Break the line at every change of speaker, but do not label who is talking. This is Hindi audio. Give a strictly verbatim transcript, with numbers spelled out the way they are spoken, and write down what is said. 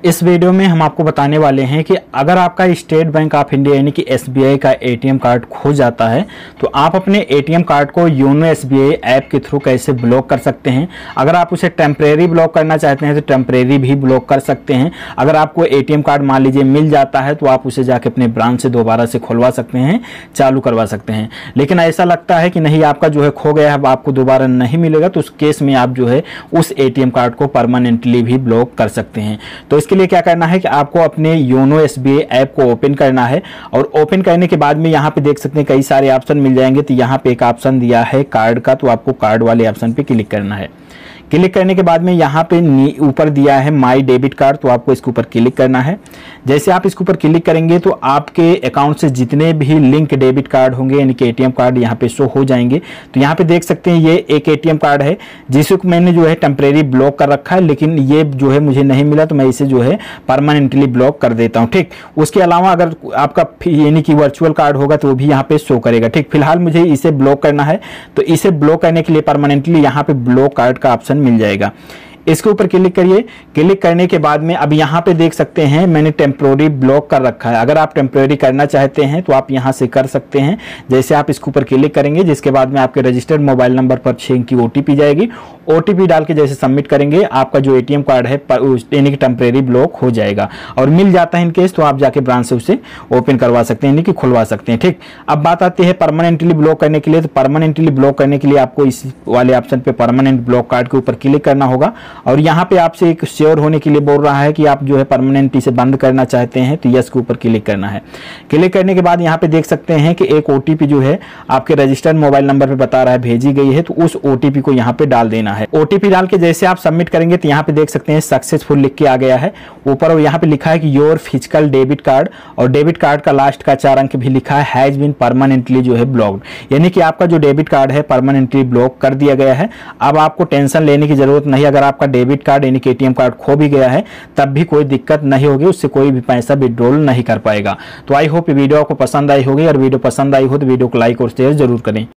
इस वीडियो में हम आपको बताने वाले हैं कि अगर आपका स्टेट बैंक ऑफ इंडिया यानी कि एस बी आई का ए टी एम कार्ड खो जाता है तो आप अपने ए टी एम कार्ड को YONO S B I app के थ्रू कैसे ब्लॉक कर सकते हैं। अगर आप उसे टेम्परेरी ब्लॉक करना चाहते हैं तो टेम्परेरी भी ब्लॉक कर सकते हैं। अगर आपको ए टी एम कार्ड मान लीजिए मिल जाता है तो आप उसे जाके अपने ब्रांच से दोबारा से खुलवा सकते हैं, चालू करवा सकते हैं। लेकिन ऐसा लगता है कि नहीं आपका जो है खो गया है, आपको दोबारा नहीं मिलेगा, तो उस केस में आप जो है उस ए टी एम कार्ड को परमानेंटली भी ब्लॉक कर सकते हैं। तो इसके लिए क्या करना है कि आपको अपने YONO S B I app को ओपन करना है और ओपन करने के बाद में यहाँ पे देख सकते हैं कई सारे ऑप्शन मिल जाएंगे। तो यहाँ पे एक ऑप्शन दिया है कार्ड का, तो आपको कार्ड वाले ऑप्शन पे क्लिक करना है। क्लिक करने के बाद में यहाँ पे ऊपर दिया है माई डेबिट कार्ड, तो आपको इसके ऊपर क्लिक करना है। जैसे आप इसके ऊपर क्लिक करेंगे तो आपके अकाउंट से जितने भी लिंक डेबिट कार्ड होंगे यानी कि ए टी एम कार्ड यहाँ पे शो हो जाएंगे। तो यहाँ पे देख सकते हैं ये एक ए टी एम कार्ड है जिसको मैंने जो है टेम्परेरी ब्लॉक कर रखा है, लेकिन ये जो है मुझे नहीं मिला तो मैं इसे जो है परमानेंटली ब्लॉक कर देता हूँ। ठीक, उसके अलावा अगर आपका यानी कि वर्चुअल कार्ड होगा तो वो भी यहाँ पे शो करेगा। ठीक, फिलहाल मुझे इसे ब्लॉक करना है, तो इसे ब्लॉक करने के लिए परमानेंटली यहाँ पे ब्लॉक कार्ड का ऑप्शन मिल जाएगा। इसके ऊपर क्लिक करिए। क्लिक करने के बाद में अब यहाँ पे देख सकते हैं मैंने टेम्परेरी ब्लॉक कर रखा है। अगर आप टेम्परेरी करना चाहते हैं तो आप यहाँ से कर सकते हैं। जैसे आप इसके ऊपर क्लिक करेंगे, जिसके बाद में आपके रजिस्टर्ड मोबाइल नंबर पर छः अंक की ओ टी पी जाएगी। ओ टी पी डाल के जैसे सबमिट करेंगे आपका जो ए टी एम कार्ड है यानी कि टेम्परेरी ब्लॉक हो जाएगा। और मिल जाता है इन केस तो आप जाके ब्रांच से उसे ओपन करवा सकते हैं यानी कि खुलवा सकते हैं। ठीक, अब बात आती है परमानेंटली ब्लॉक करने के लिए। तो परमानेंटली ब्लॉक करने के लिए आपको इस वाले ऑप्शन पे परमानेंट ब्लॉक कार्ड के ऊपर क्लिक करना होगा और यहाँ पे आपसे एक श्योर होने के लिए बोल रहा है कि आप जो है परमानेंट इसे बंद करना चाहते हैं, तो यस के ऊपर क्लिक करना है। क्लिक करने के बाद यहाँ पे देख सकते हैं कि एक ओ टी पी जो है आपके रजिस्टर्ड मोबाइल नंबर पे बता रहा है भेजी गई है, तो उस ओ टी पी को यहाँ पे डाल देना है। ओ टी पी डाल के जैसे आप सबमिट करेंगे तो यहाँ पे देख सकते हैं सक्सेसफुल लिख के आ गया है ऊपर, और यहाँ पे लिखा है कि योर फिजिकल डेबिट कार्ड, और डेबिट कार्ड का लास्ट का चार अंक भी लिखा है हैज बीन परमानेंटली जो है ब्लॉक्ड, यानी कि आपका जो डेबिट कार्ड है परमानेंटली ब्लॉक कर दिया गया है। अब आपको टेंशन लेने की जरूरत नहीं। अगर आपका डेबिट कार्ड यानी कि ए टी एम कार्ड खो भी गया है तब भी कोई दिक्कत नहीं होगी, उससे कोई भी पैसा विड्रॉल नहीं कर पाएगा। तो आई होप वीडियो आपको पसंद आई होगी, और वीडियो पसंद आई हो तो वीडियो को लाइक और शेयर जरूर करें।